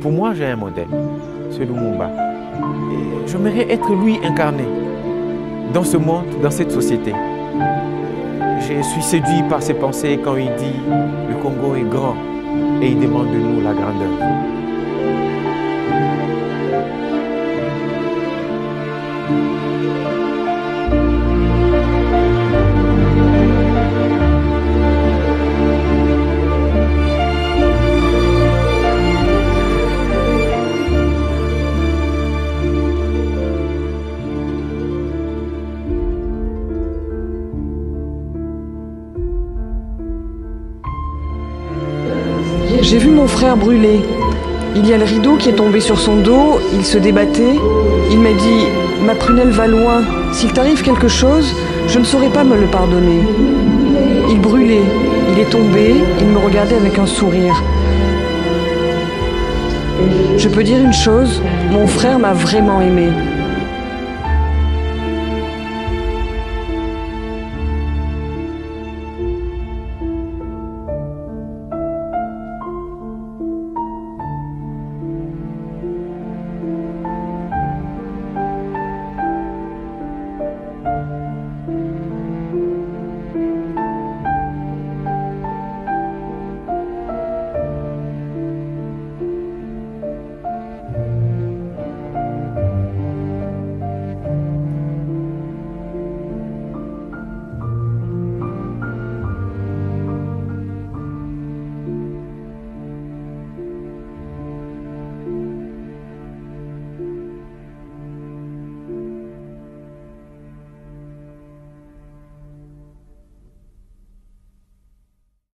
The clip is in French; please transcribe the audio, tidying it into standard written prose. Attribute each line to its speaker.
Speaker 1: Pour moi, j'ai un modèle, c'est Lumumba. Et j'aimerais être lui incarné dans ce monde, dans cette société. Je suis séduit par ses pensées quand il dit « Le Congo est grand et il demande de nous la grandeur ».
Speaker 2: J'ai vu mon frère brûler. Il y a le rideau qui est tombé sur son dos, il se débattait. Il m'a dit « Ma prunelle va loin, s'il t'arrive quelque chose, je ne saurais pas me le pardonner. » Il brûlait, il est tombé, il me regardait avec un sourire. Je peux dire une chose, mon frère m'a vraiment aimé.